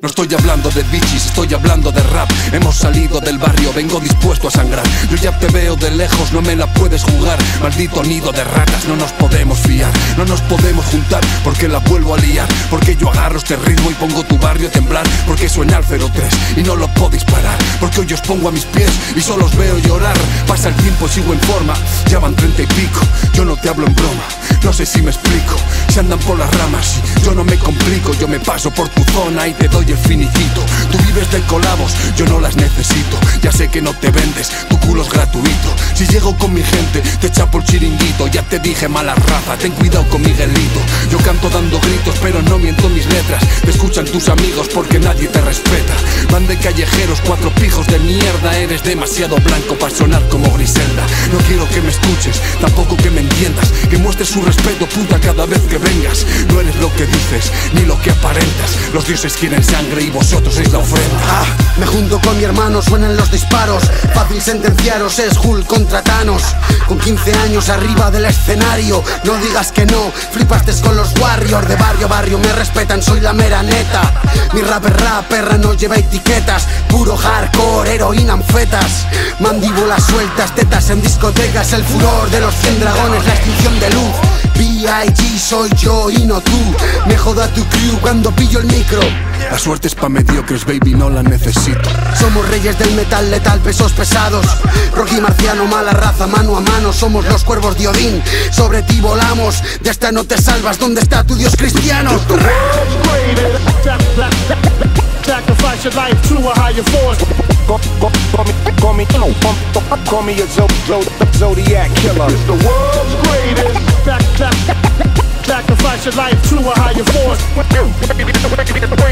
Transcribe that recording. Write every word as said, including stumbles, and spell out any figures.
No estoy hablando de bichis, estoy hablando de rap. Hemos salido del barrio, vengo dispuesto a sangrar. Yo ya te veo de lejos, no me la puedes jugar. Maldito nido de ratas, no nos podemos fiar. No nos podemos juntar, porque la vuelvo a liar. Porque yo agarro este ritmo y pongo tu barrio a temblar. Porque suena al cero tres y no lo podéis parar. Porque hoy os pongo a mis pies y solo os veo llorar. Pasa el tiempo y sigo en forma, ya van treinta y pico. Yo no te hablo en broma, no sé si me explico. Se andan por las ramas y yo no me complico. Yo me paso por tu zona y te doy el finiquito. Tú vives de colabos, yo no las necesito. Ya sé que no te vendes, tu culo es gratuito. Si llego con mi gente, te chapo el chiringuito. Ya te dije mala raza, ten cuidado con Miguelito. Yo canto dando gritos, pero no miento mis letras. Te escuchan tus amigos porque nadie te respeta. Van de callejeros, cuatro pijos de mierda. Eres demasiado blanco para sonar como Griselda. No quiero que me escuches, tampoco que me entiendas. Que muestres su respeto, puta, cada vez que vengas. No eres lo que dices, ni lo que aparentas. Los dioses quieren sangre y vosotros sois la ofrenda. Ah, me junto con mi hermano, suenan los disparos. Fácil sentenciaros, es Hulk contra Thanos. Con quince años arriba del escenario. No digas que no, flipaste con los Warriors. De barrio a barrio me respetan, soy la mera neta. Mi rap es rap, perra, no lleva etiquetas. Puro hardcore, heroína, anfetas. Mandíbulas sueltas, tetas en discotecas. El furor de los cien dragones, la extinción de luz. B I G soy yo y no tú. Me joda tu crew cuando pillo el micro. La suerte es pa' mediocres, baby, no la necesito. Somos reyes del metal letal, pesos pesados. Rocky Marciano, mala raza, mano a mano. Somos los cuervos de Odín, sobre ti volamos. De esta no te salvas, ¿dónde está tu Dios cristiano? Sacrifice your life to a higher force. Call me, call me a Zodiac killer. It's the world's greatest. Sacrifice your life to a higher force.